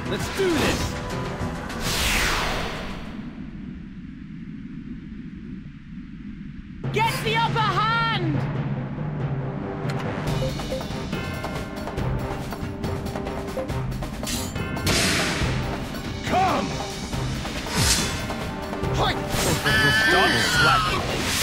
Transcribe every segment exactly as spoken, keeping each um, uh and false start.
Let's do this! Get the upper hand! Come! Stop slacking!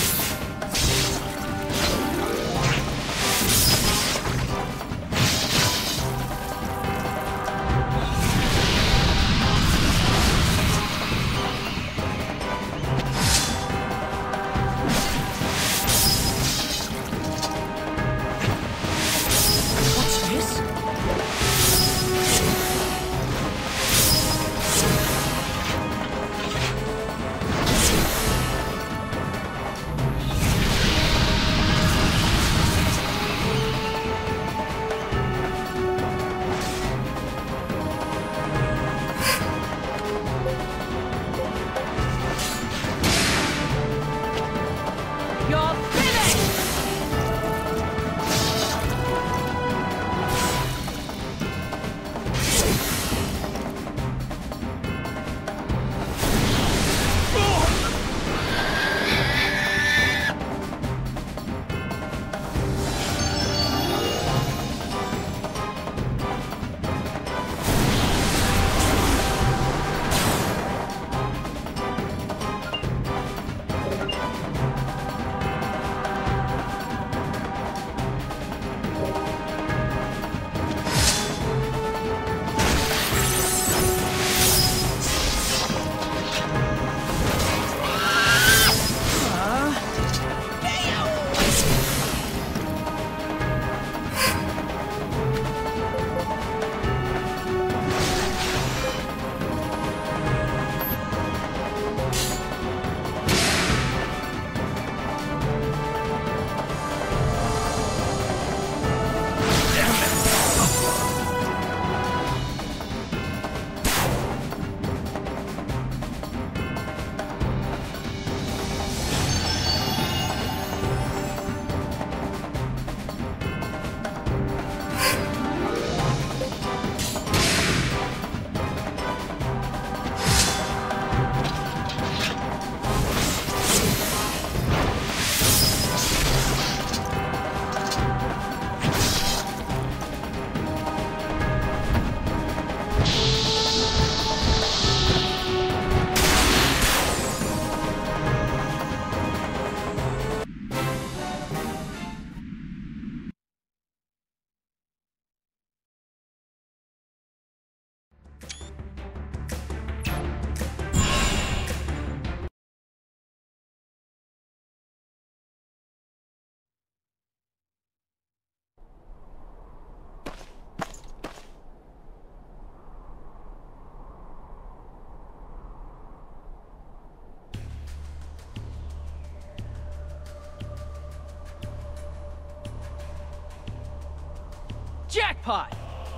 Jackpot!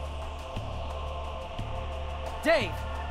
Dave!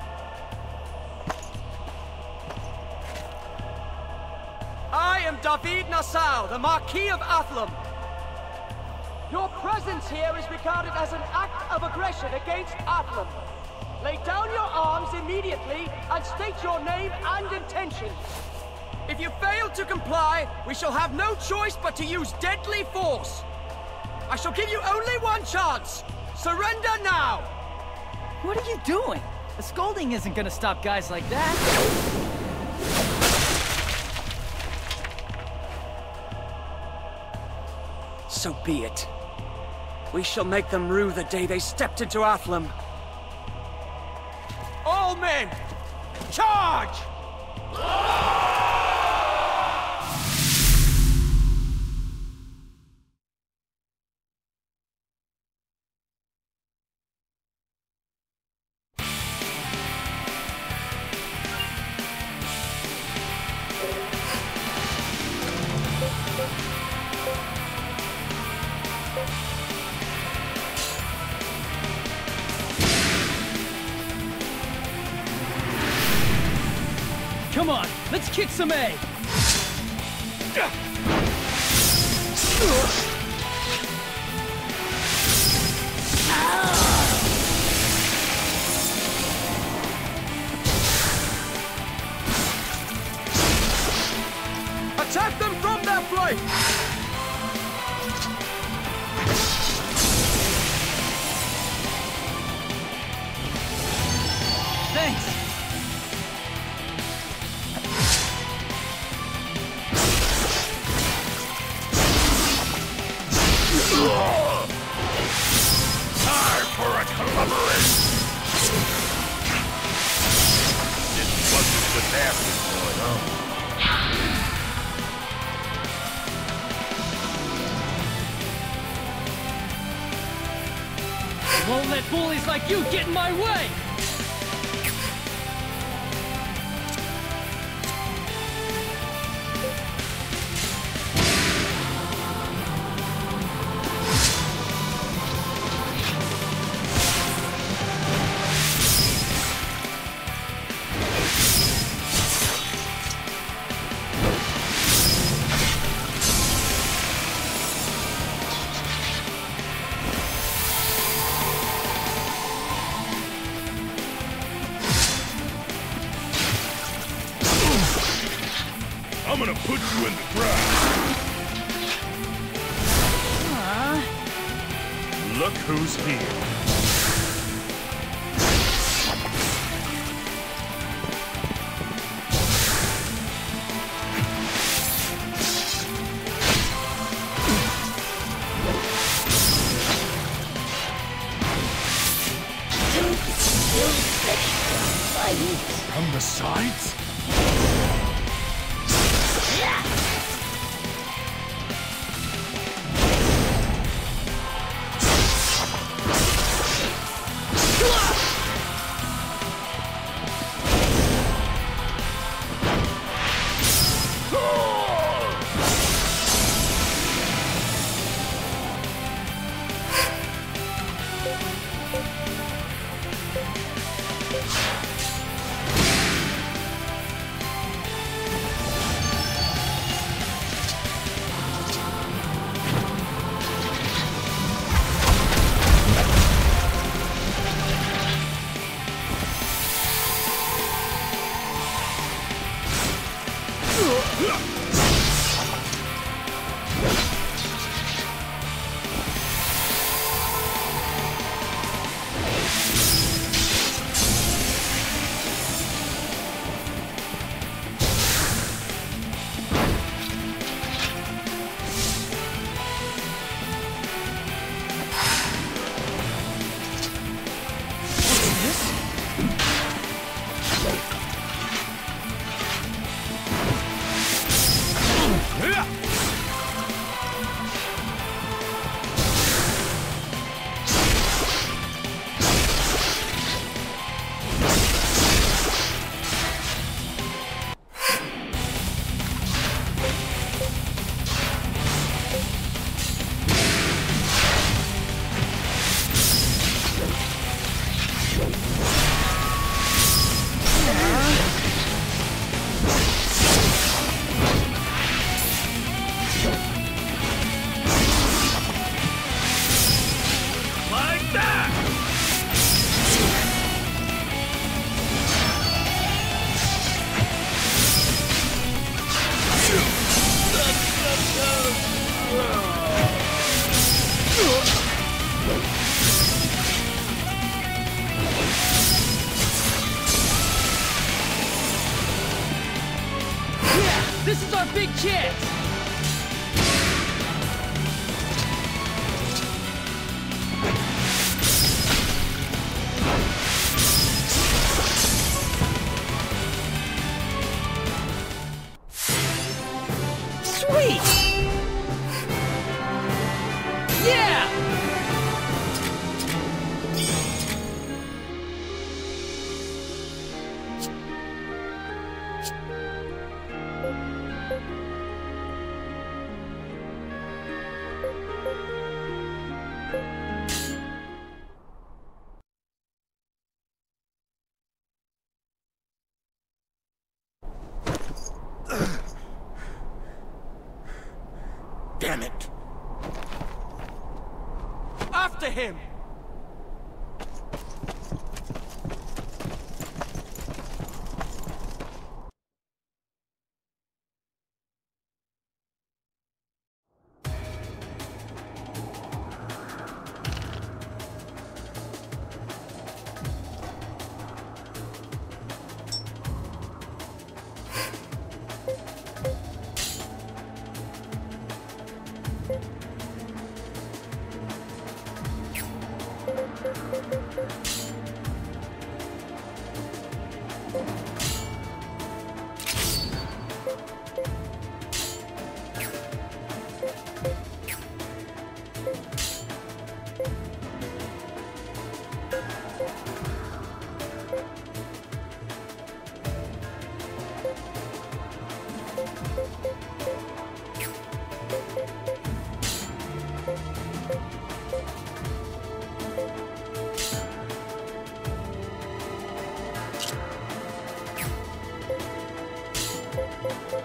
I am David Nassau, the Marquis of Athlum. Your presence here is regarded as an act of aggression against Athlum. Lay down your arms immediately and state your name and intentions. If you fail to comply, we shall have no choice but to use deadly force. I shall give you only one chance. Surrender now! What are you doing? A scolding isn't gonna stop guys like that. So be it. We shall make them rue the day they stepped into Athlum. All men, charge! Come on, let's kick some A! This wasn't what's happening going on. Won't let bullies like you get in my way! I'm gonna put you in the ground. Uh... Look who's here. From the sides? This is our big chance! Sweet! Yeah! Damn it! After him!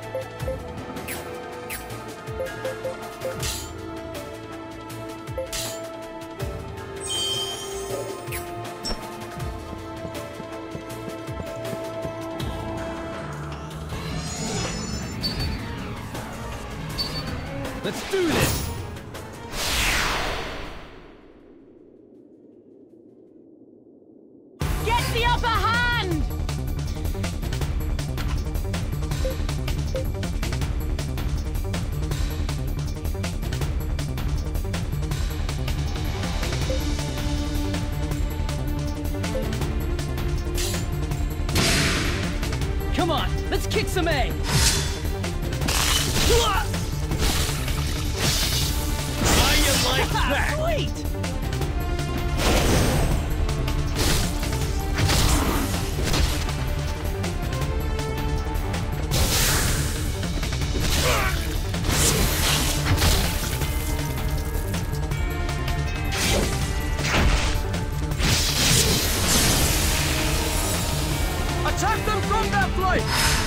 Let's do this! Get the upper hand! Come on, let's kick some A! Like that! Sweet! Attack them from their flank!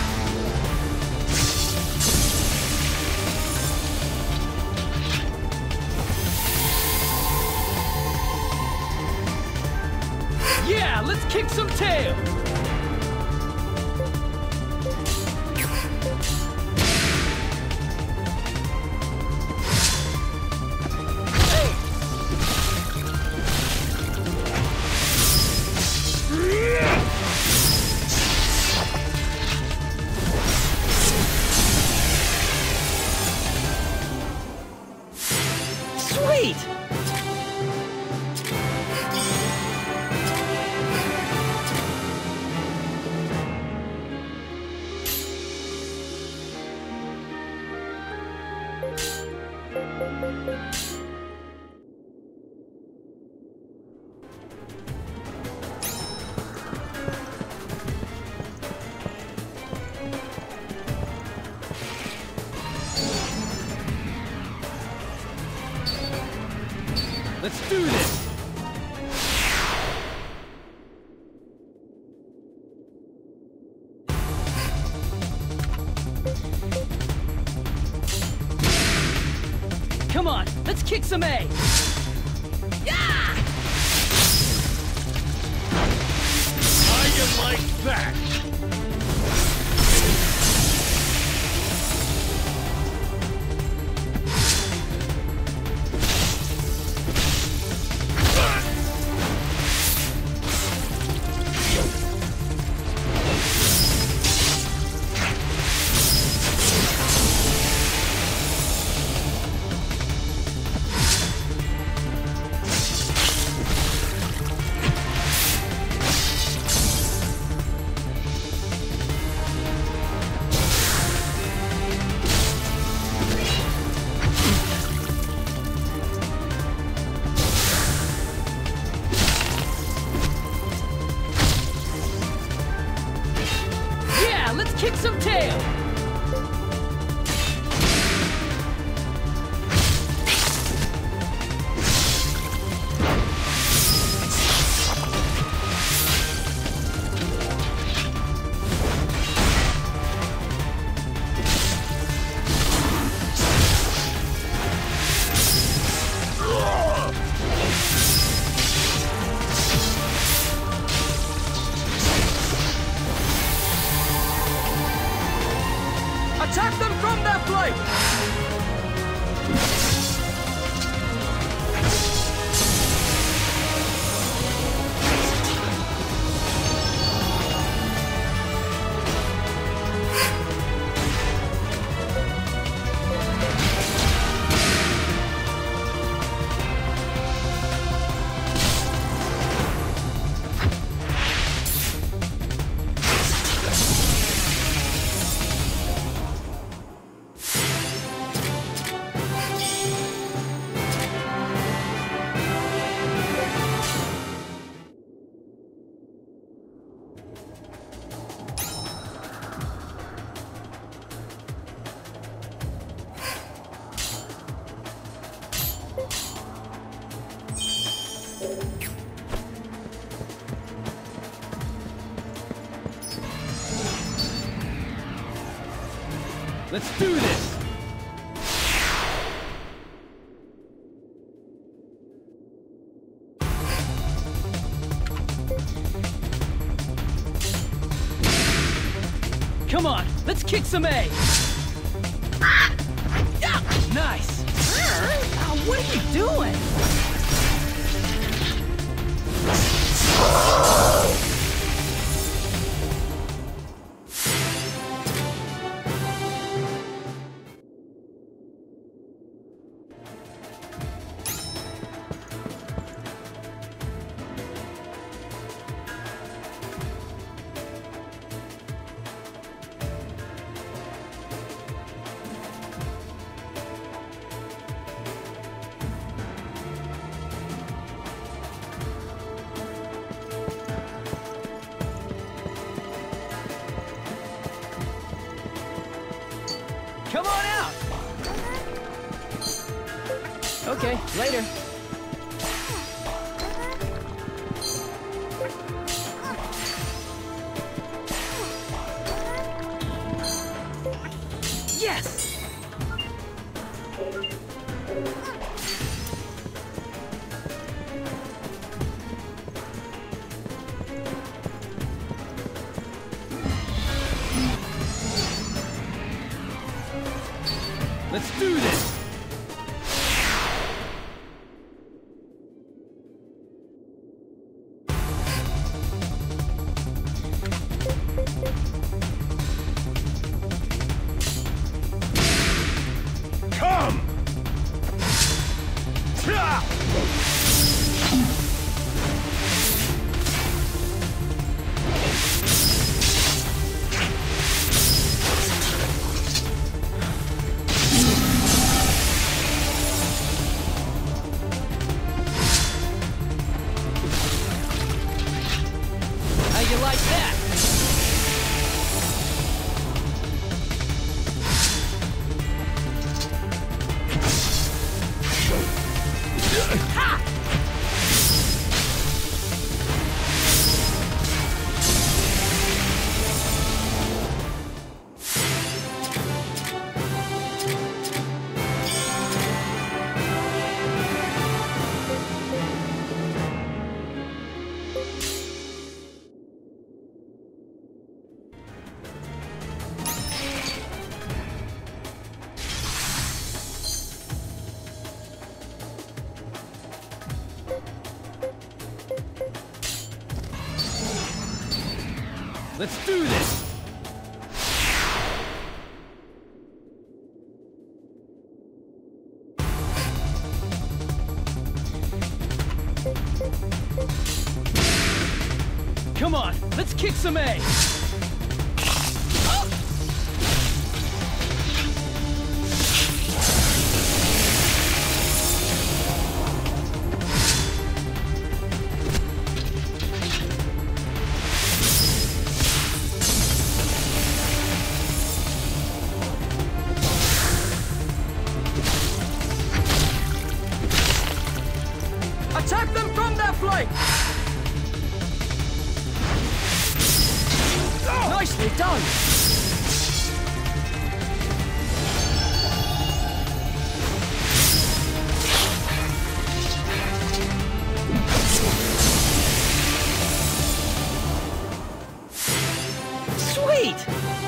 Yeah, let's kick some tail! Sweet! Let's do this! Come on, let's kick some A! Yeah! How you like that? Kick some tail! Attack them from their flank! Let's do this! Come on, let's kick some A! Nice! Oh, what are you doing? Come on out! Okay, later. Yes! Let's do this! Come! Ah! How you like that? Ha! Let's do this! Come on, let's kick some A! Attack them from their flank! Nicely done! Sweet!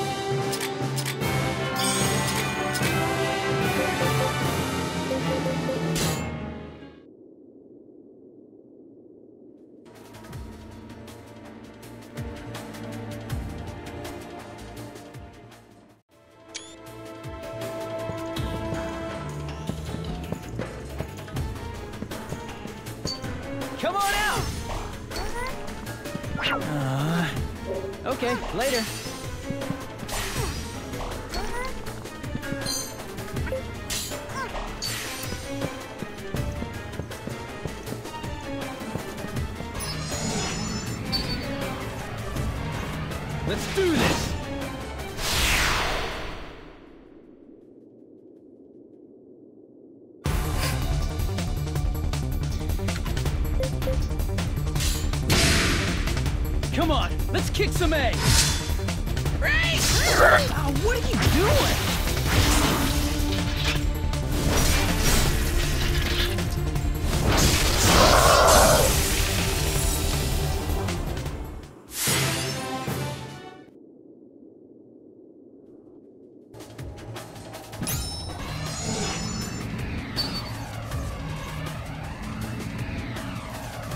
Come on out! Uh, okay, later. Let's do this! Come on, let's kick some A! Oh, what are you doing?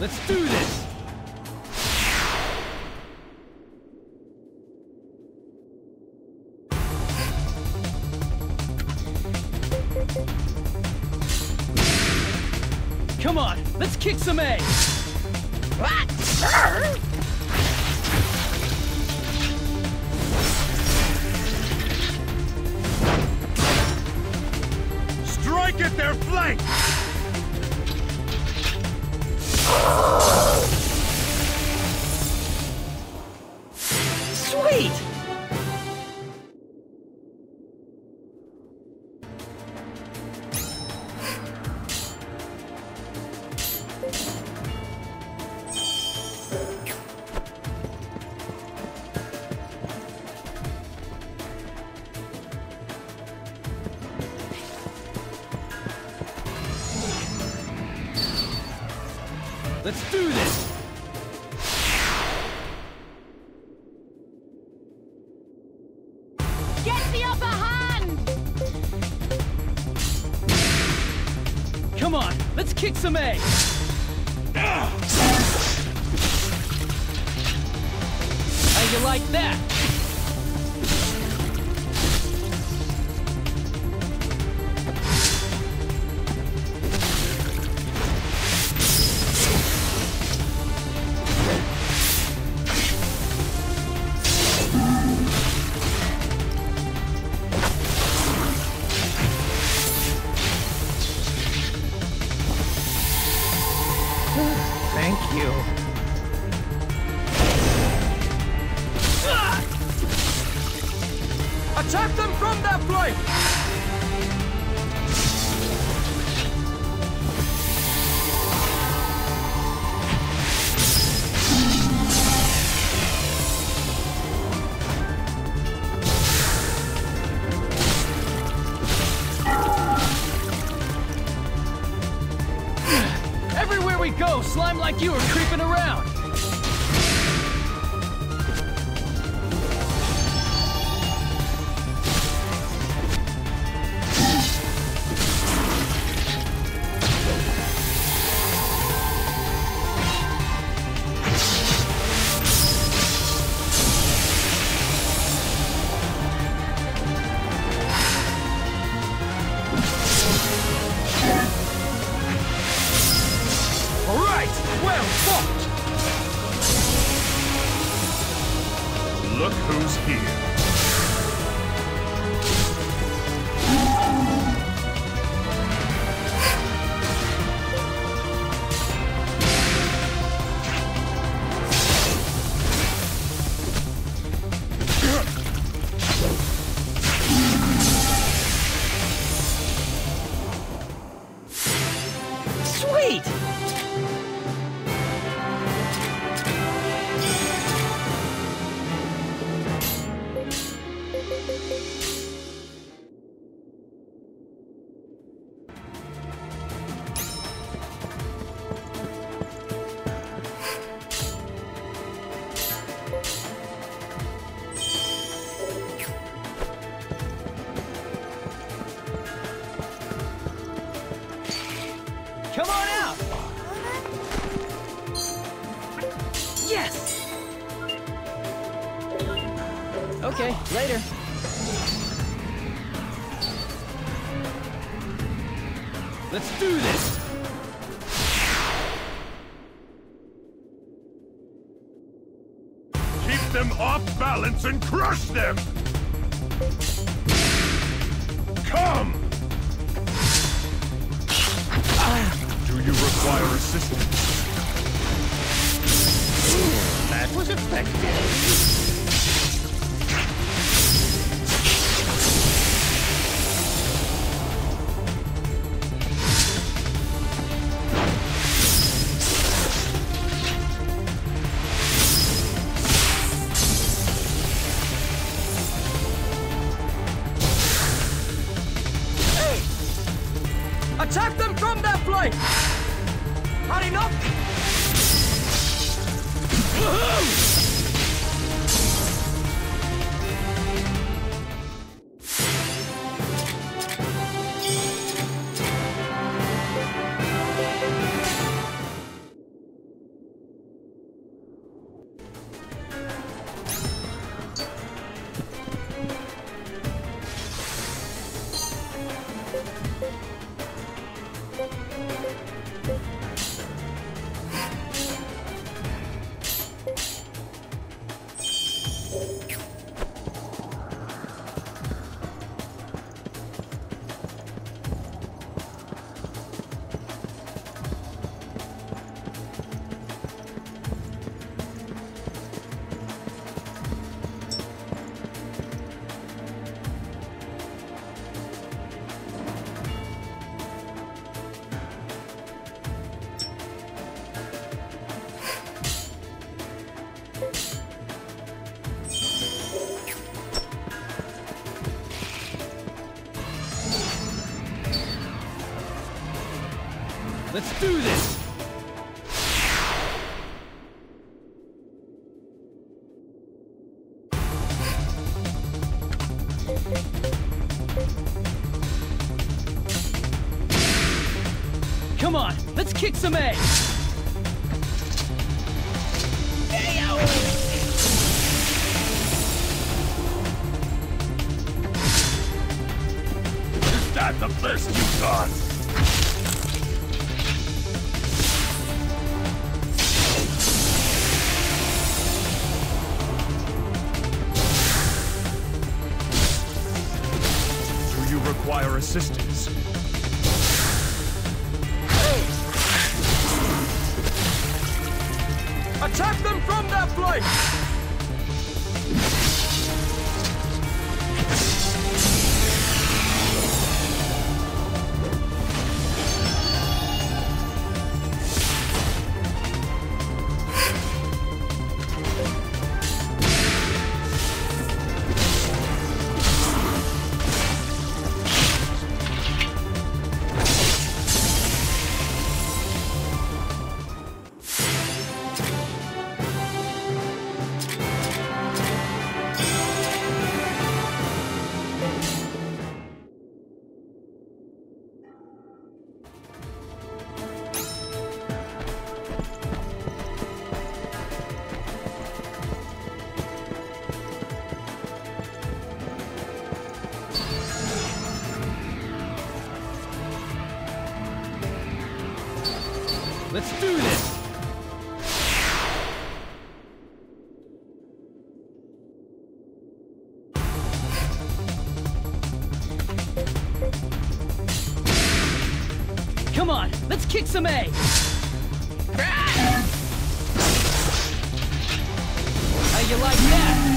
Let's do this! Come on, let's kick some A! Strike at their flank! Sweet! Let's do this! Get the upper hand! Come on, let's kick some A! How you like that? Thank you. Attack them from their flank! Everywhere we go, slime like you are creeping around! Well fought! Look who's here. Sweet! Come on out! Yes! Okay, later. Let's do this! Keep them off balance and crush them! Come! Do you require assistance? That was effective. Attack them from their flank! Hurry up! Let's do this! Come on, let's kick some ass! Is that the best you got? Do you require assistance? Attack them from their flank! Let's do this! Come on, let's kick some ass! How you like that?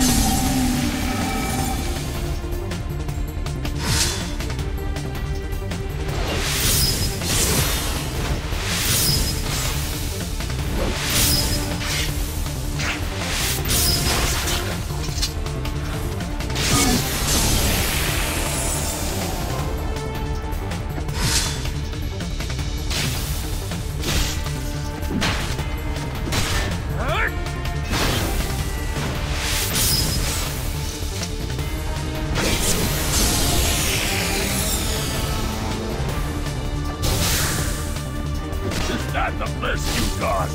The best you got.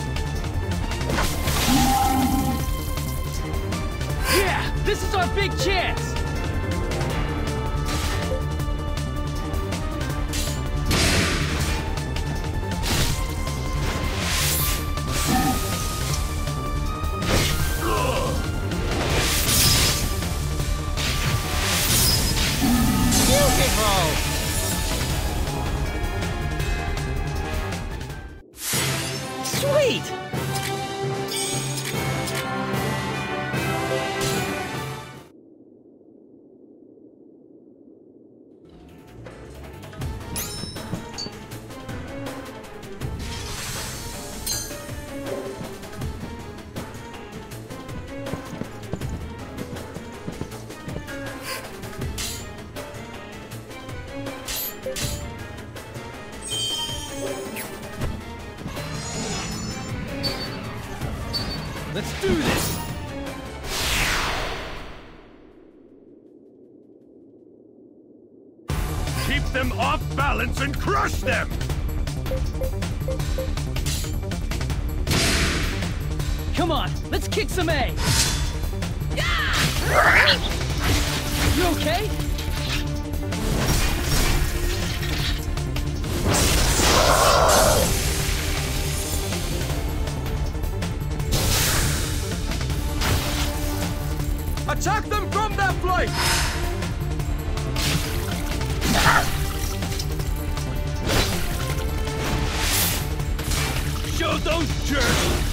Yeah! This is our big chance! Beautiful! Sweet! Let's do this! Keep them off balance and crush them! Come on, let's kick some ass! You okay? Attack them from their flank! Show those jerks